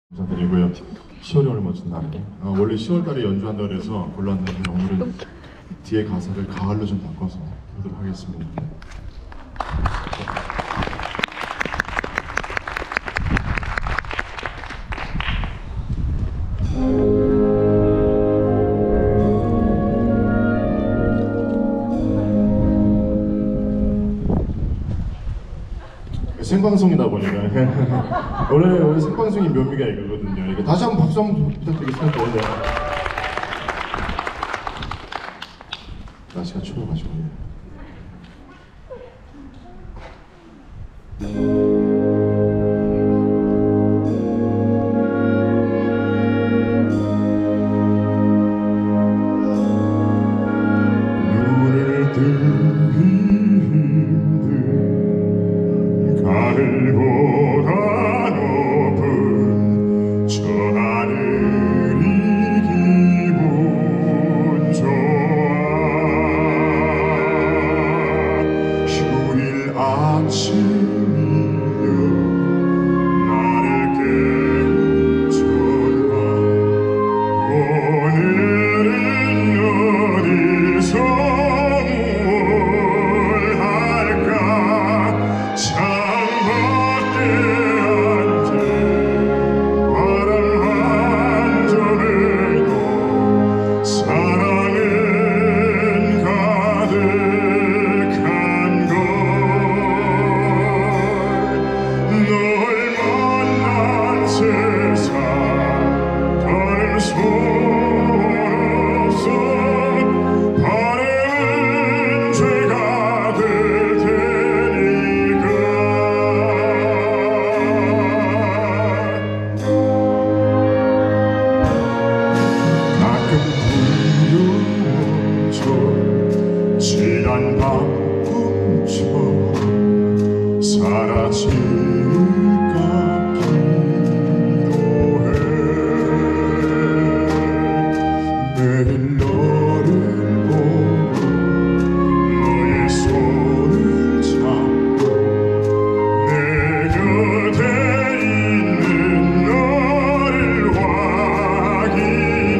감사드리고요. 10월이 오늘 멋진 날이고 원래 10월달에 연주한다고 해서 골랐는데 오늘은 뒤에 가사를 가을로 좀 바꿔서 하도록 하겠습니다. 생방송이다 보니까 원래 생방송이 묘미가 이거거든요. 이거 다시 한번 박수 한번 부탁드리겠습니다. 네. 날씨가 추워가지고. 눈을 뜨기 하늘보다 높은 저 하늘이 기분 좋아. 휴일 아침이여 나를 깨운 전화 오늘은 어디서 뭘 할까. 지난 밤꿈처럼 사라질까 기도해. 매일 너를 보고 너의 손을 잡고 내 곁에 있는 너를 확인해.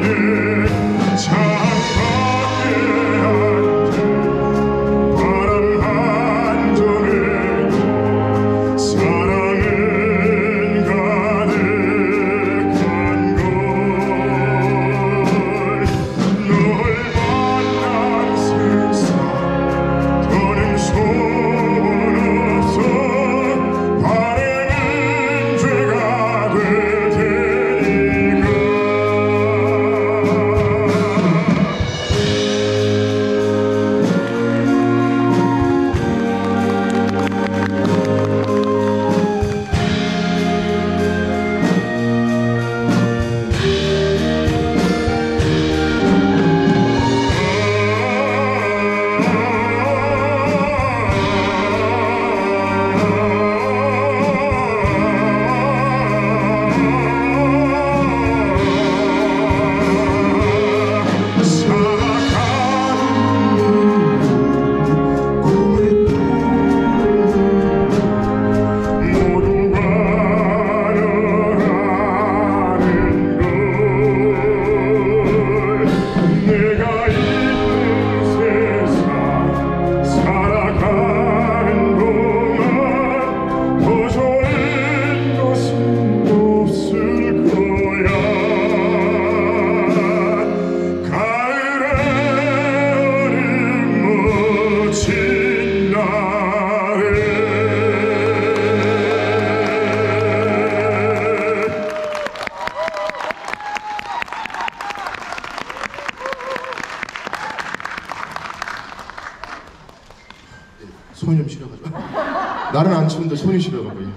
손이 좀 시려가지고 나는 안 추운데 손이 시려가지고.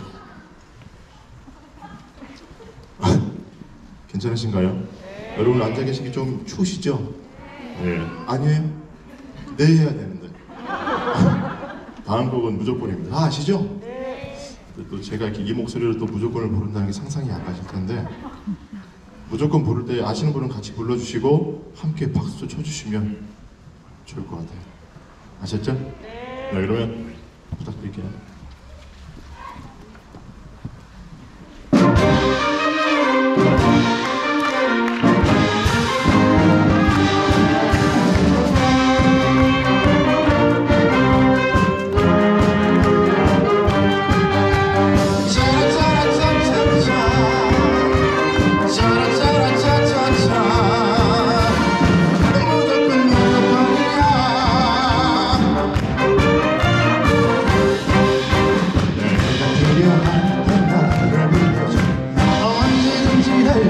괜찮으신가요? 네. 여러분 앉아 계시기 좀 추우시죠? 네. 아니에요? 네 해야 되는데. 다음 곡은 무조건입니다. 다 아시죠? 네. 또 제가 이렇게 이 목소리로 또 무조건을 부른다는 게 상상이 안 가실 텐데 무조건 부를 때 아시는 분은 같이 불러주시고 함께 박수 쳐주시면 좋을 것 같아요. 아셨죠? 네. 네, 그러면 부탁드릴게요.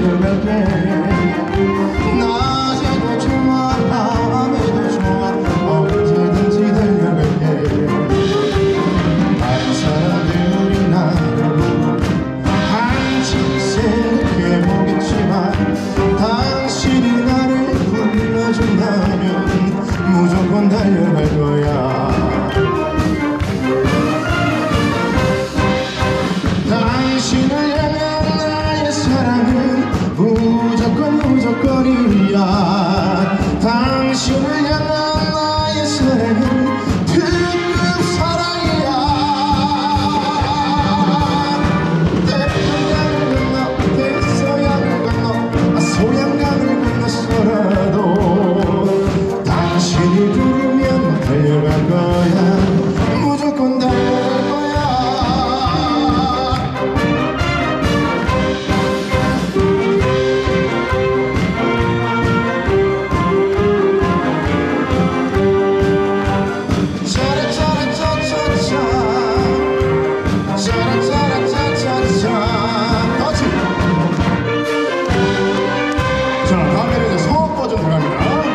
달려갈게 낮에도 좋아 밤에도 좋아 언제든지 달려갈게 다른 사람들이 나를 보고 한층 생각해보겠지만 당신이 나를 불러준다면 무조건 달려갈 거야 당신을 향한 나의 사랑은 무조건이야 당신을 향한 나의 사랑은 특급 사랑이야 태평양을 건너 대서양을 건너 소양강을 건너서라도 당신이 부르면 달려갈 거야 무조건 달려갈 거야 자, 다음에는 이제 성악 버전 들어갑니다.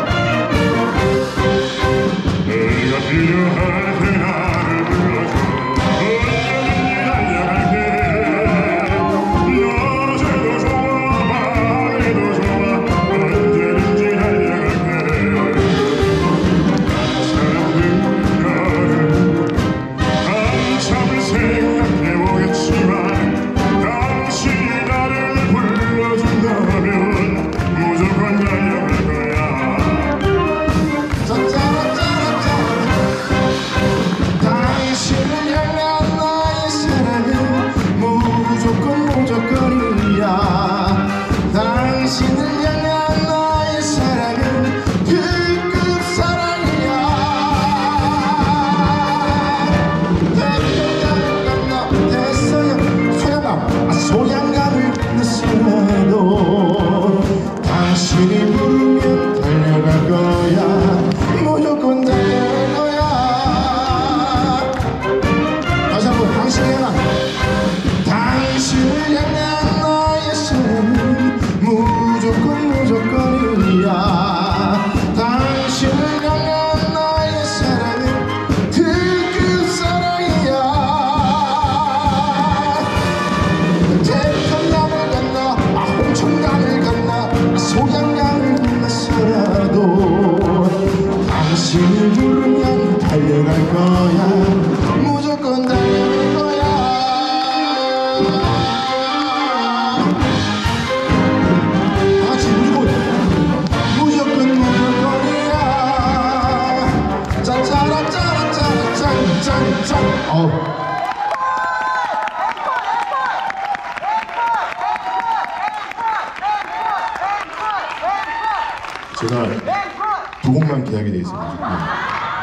내가 필요할 때 나를 불러줘 언제든지 달려갈게 낮에도 좋아 밤에도 좋아 언제든지 달려갈게 다른 사람들은 나를 한참을 생각해보겠지만 당신이 나를 불러준다면 무조건 달려갈 거야 짜짜라짜라짜 당신을 향한 나의 사랑은 무조건이야 당신을 향한 나의 사랑은 특급 사랑이야 태평양을 건너 대서양 소양강을 건너서라도 당신이 부르면 달려갈 거야 무조건 달려갈 거야 다시 한번 당신을 향한 나의 사랑은 무조건이야 당신을 향한 나의 사랑은 특급 사랑이야 태평양을 건너 홍천강을 건너 소양강을 건너서라도 당신을 부르면 달려갈 거야 무조건 달려갈 거야 다같이 무조건이야 짜짜라짜라짜라짠짠짠짠 제가 두 곡만 계약이 돼 있어가지고